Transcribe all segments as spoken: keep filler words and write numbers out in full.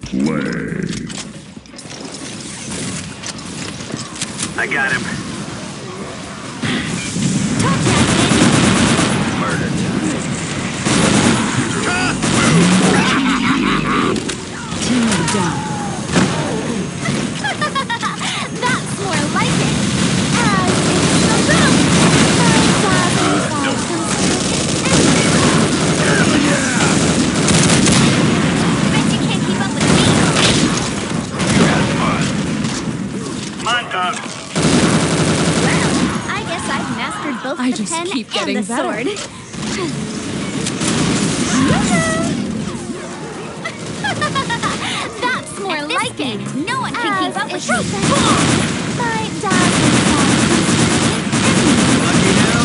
Play. I got him. Murder Team down. That's more like it. As it's the boom. Bet you can't keep up with me. You had fun. Come on, dog. Well, I guess I've mastered both I the just pen keep and getting the better. sword. That's more At this like speed, it. no one can As keep up with it's me. the my dazzling Lucky now?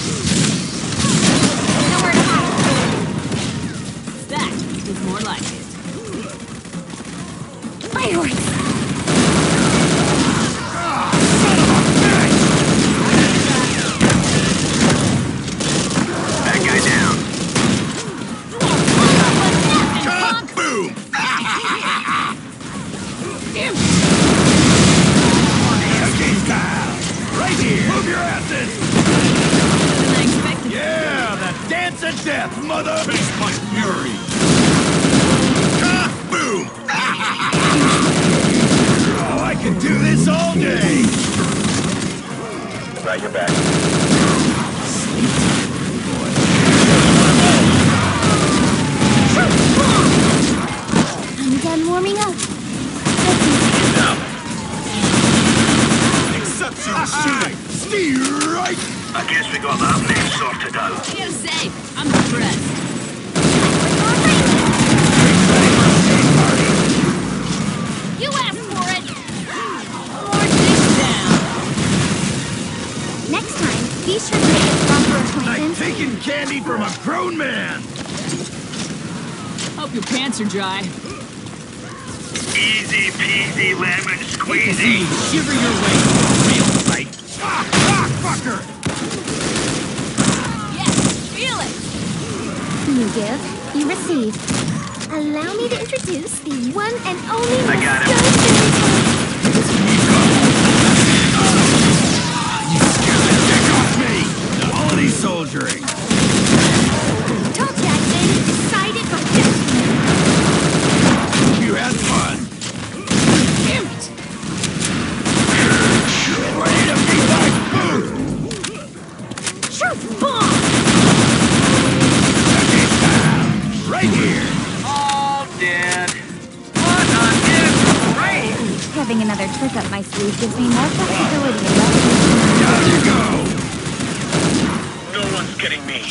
nowhere to hide. That is more like it. Fireworks. That guy down. Boom! Okay, style. Right here. Move your asses. Better than I expected. Yeah, the dance of death, mother. Face my fury. Boom! Oh, I can do this all day. Right, you're back. I'm done warming up. Exceptional shooting. Stay right. I guess we got that name sorted out. I gotta say, I'm impressed. You asked for it. More dish down. Next time, be sure to make a proper Like appointment. taking candy from a grown man. Hope your pants are dry. Easy peasy lemon Hey, squeezy. shiver your way to a real fight. Ah, ah, fucker. Yes, feel it. You give, you receive. Allow me to introduce the one and only I got him. You scared the dick off me. Quality soldiering. Told you I'd been decided by destiny. You had fun. Damn it. Ready to be like boom. Sure, bomb! Okay, style. Right here. All dead. What on earth? Great. Having another trick up my sleeve gives me more flexibility and less. Down you go. No one's getting me.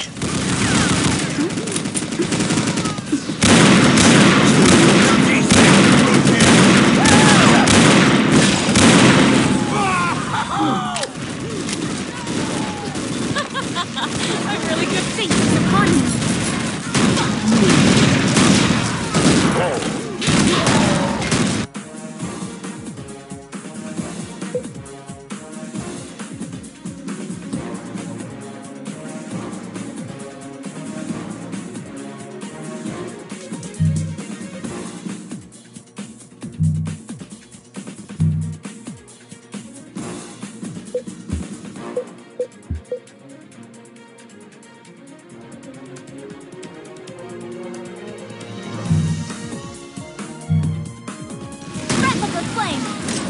I'm really good things upon you. Breath of the flame.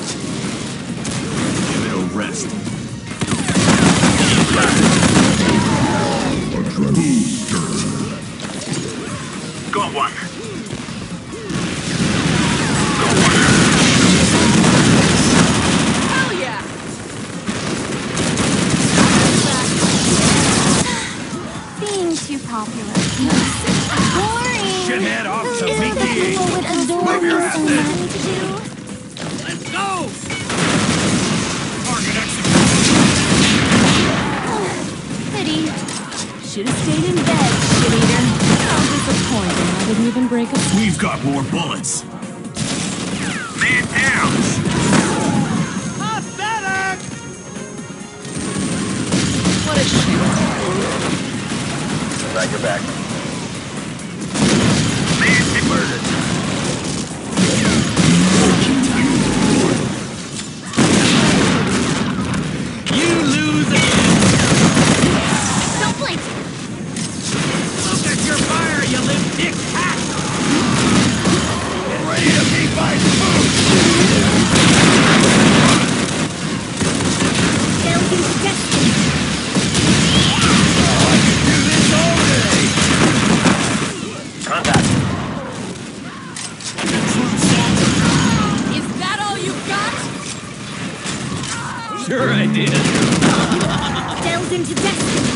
Give it a rest. Got one. Hell yeah. Being too popular. Boring. Shithead off to Isn't meet that the people angels. would adore Move your me so asses. much to do? Let's go. Target execution. Pity. Should've stayed in bed, shit eater. How disappointing. I didn't even break a. We've got more bullets. Man down. Pathetic. What a shame. Right, you're back. Murdered. Sure I did. Delved into destiny.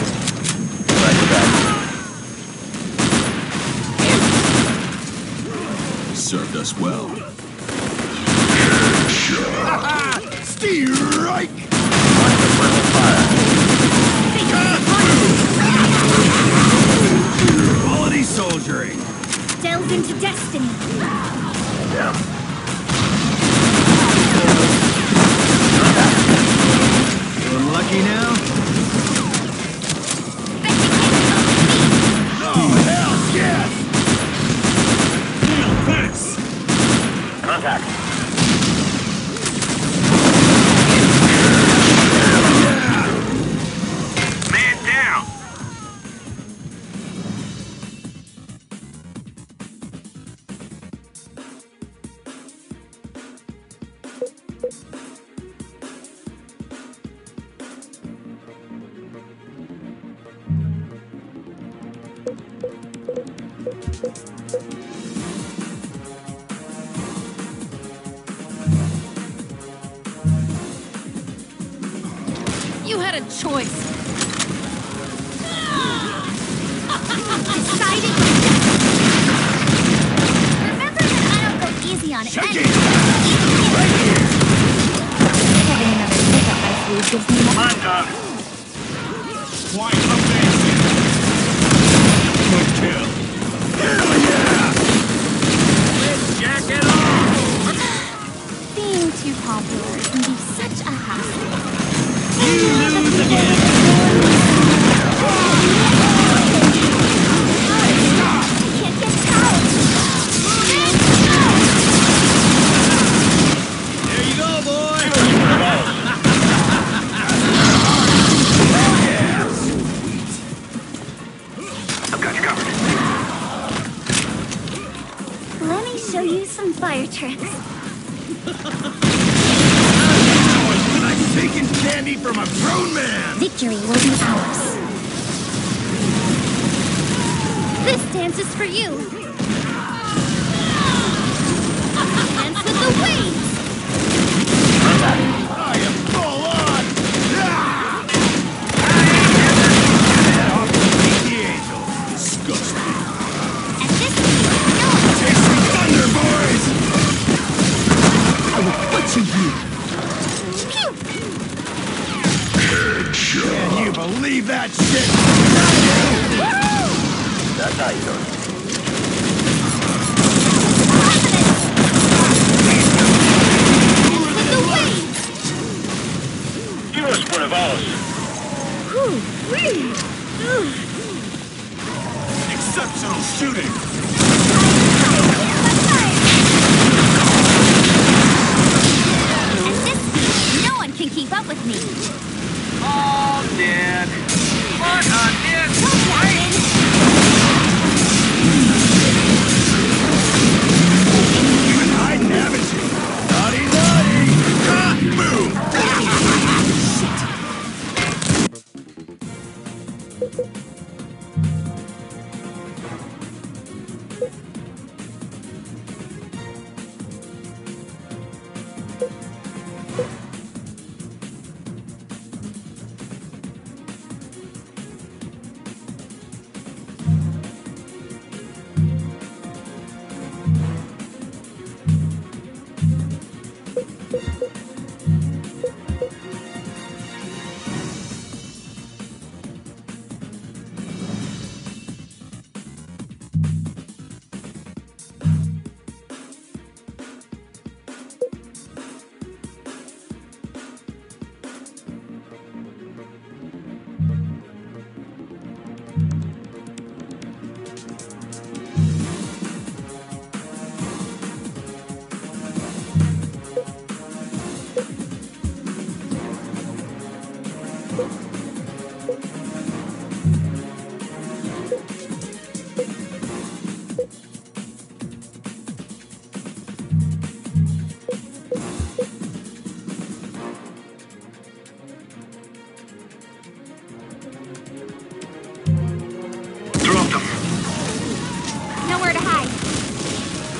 Served us well. Strike! Quality soldiering. Delved into destiny. Feeling lucky now? Oh, hell yes! Thanks! Contact. Man down. You had a choice. Decided. Remember that I don't go easy on Check anyone. it! Right here! Having another trick up my sleeve gives me more. Come on, dog. Quite amazing! Good kill. Hell yeah! Jack it off. Being too popular can be such a hassle. You lose again! I can't get out. There you go, boy! I've got you covered. Let me show you some fire tricks. I'm taking candy from a grown man! Victory will be ours. This dance is for you. Dance with the waves. I am full on! Ah! Head off to meet the angel. Disgusting. At this speed, no one Chase some thunder, boys! I will butcher you! pew. Can you believe that shit? That's how you do it. Dance with the waves. You was one of ours. Whew, wee. Ooh. Exceptional shooting! At this speed, no one can keep up with me. All dead. What a dead You've been hiding, haven't you? Naughty, naughty! Ah, boom!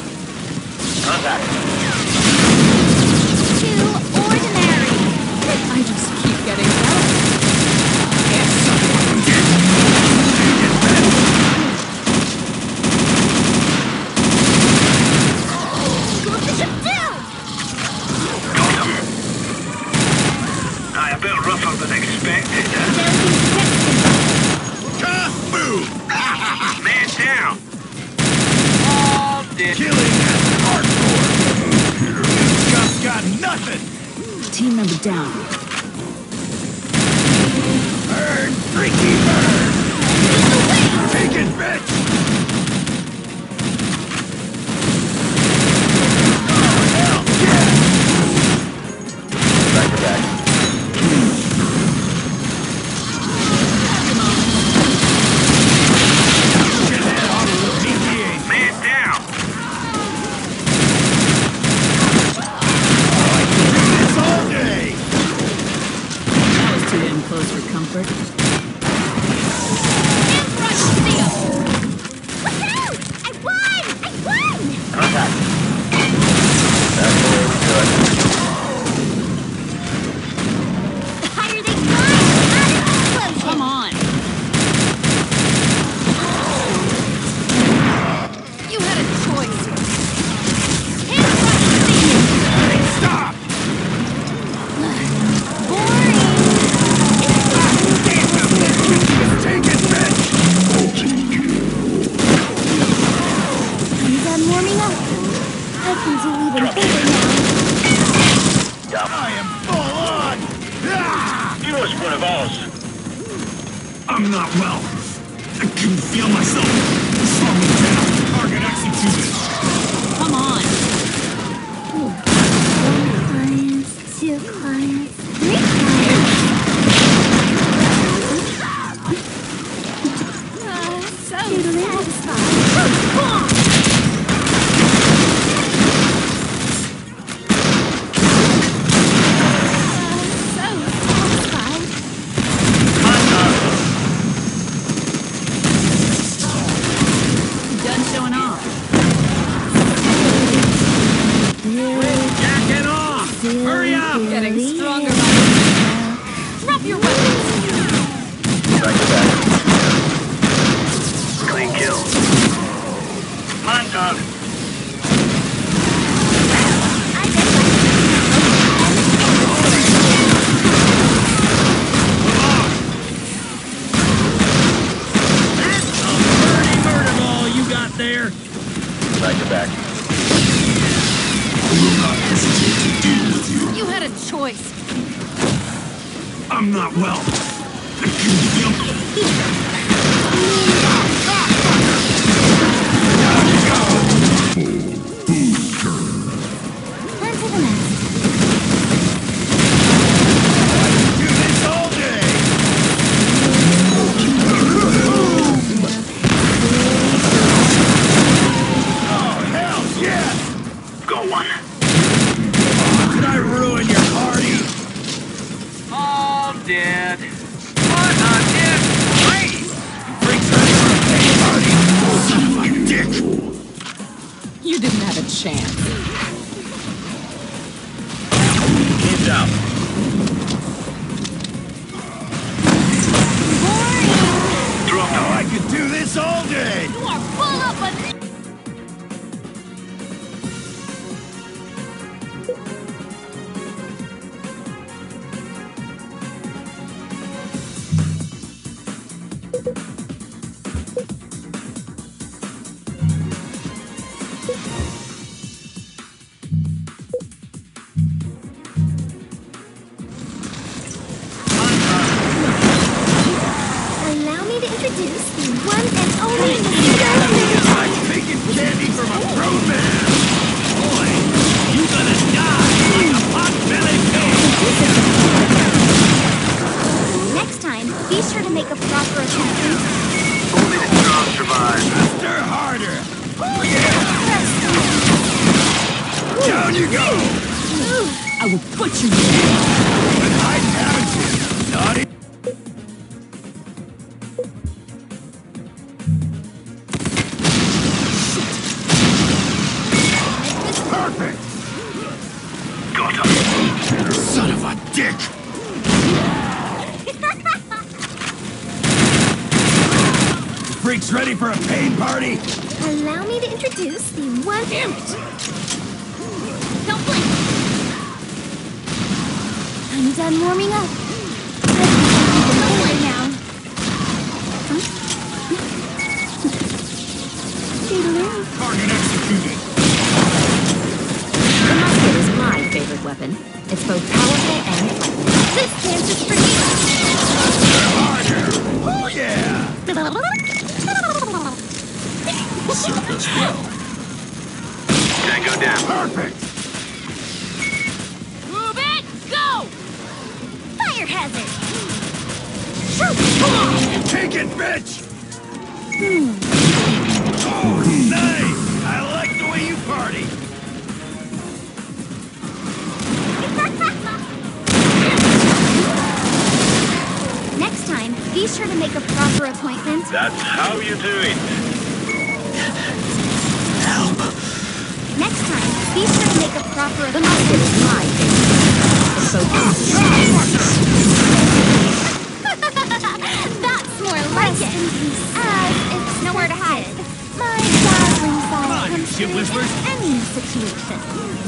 Contact. Too ordinary. dead. Killing that hardcore. This stuff's got nothing. Team member down. Burn, freaky burn. Take it, bitch. Oh, hell yeah. Back to back. Get that off of the P T A. Man down. I can do this all day. That was too damn close for comfort. Woohoo! I won! I won! Contact. That's the way we do it. Higher they climb! Out of explosion! Come on. You had a choice. Stop. Boring! Take it, bitch. I'm done warming up. I can do even better now. I am full on. Ah! You was one of ours. I'm not well. I can feel myself. Slow me down. Target executed. Come on. One clients, two clients, three clients. Uh, so satisfied. Done showing off. Jacking off. Hurry up. Getting stronger. Drop your weapons. Back to back. Clean kill. Come on, dog. Dirty murder ball you got there. Back to back. I will not hesitate to deal with you. You had a choice. I'm not well. I can feel On to the next. do this all day. Oh, hell yeah. Go one. Did I ruin your party? All dead. What a dead place. Freaks ready for a pay party. Son of a dick. You didn't have a chance. Keep down. Drop Oh, I could do this all day. You are full up of Allow me to introduce the one and only I'm making candy for my grown man. Boy, you gonna die like a pot-bellied pig. Next time, be sure to make a proper attempt. Only the strong survive. Faster, harder. Down you go. I will put you And I haven't you, naughty. Perfect. Got him. Son of a dick. Freaks ready for a pain party? Allow me to introduce the one. Damn it! Don't blink. I'm done warming up. Don't play now. Huh? Toodaloo. Target executed. Perfect! Move it! Go! Fire hazard! Take it, bitch! Oh, nice! I like the way you party! Next time, be sure to make a proper appointment. That's how you do it. Next time, be sure to make a proper appointment. That's more like it. As it's nowhere to hide. My dazzling Come side on, you comes shit through whispers. in any situation.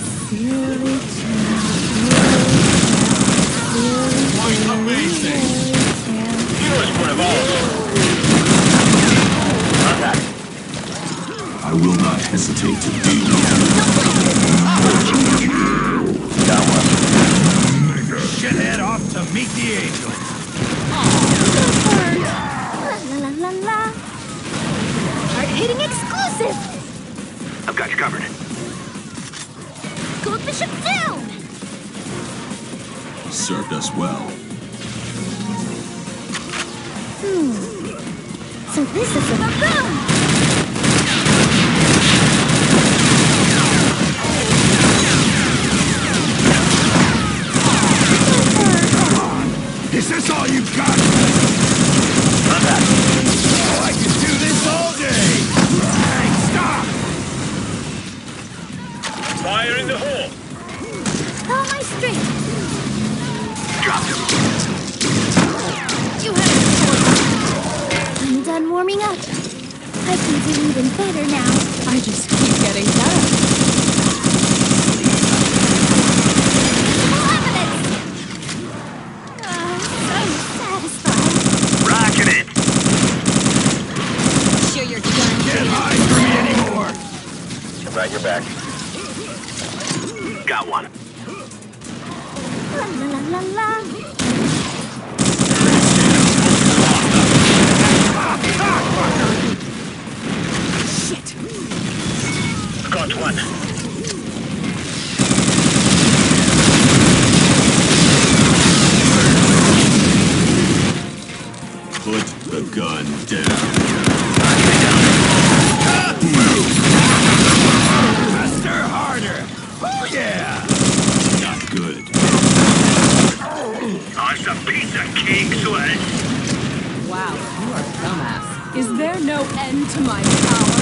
Quite amazing! Yours for evolve. Contact. I will not hesitate to deal with Got one. Shithead off to meet the angel. La la la la. Hard-hitting exclusive. I've got you covered. Gold Bishop down. you. Served us well. Hmm. So this is a boom. Is this all you've got? Contact. Oh, I could do this all day! Hey, stop! Fire in the hole. All my strength. Dropped him. You have it. I'm done warming up. I can do even better now. I just keep getting better. Oh, so satisfied. Rocking it. Sure you're done. Can't hide from me anymore! Get right your back. Got one. La la la la la. Shit! Got one. Put the gun down. Faster, harder! Oh yeah! Not good. Oh, it's a piece of cake, Sweat. Wow, you are a dumbass. Is there no end to my power?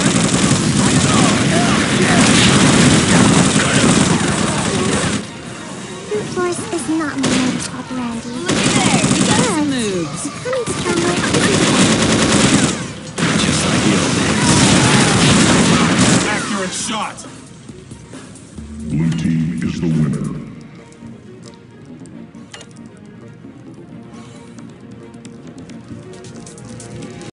Brute force is not my modus operandi. Look at there, you got some moves. Coming to terms with Just like the old days. Accurate shot! Blue team is the winner.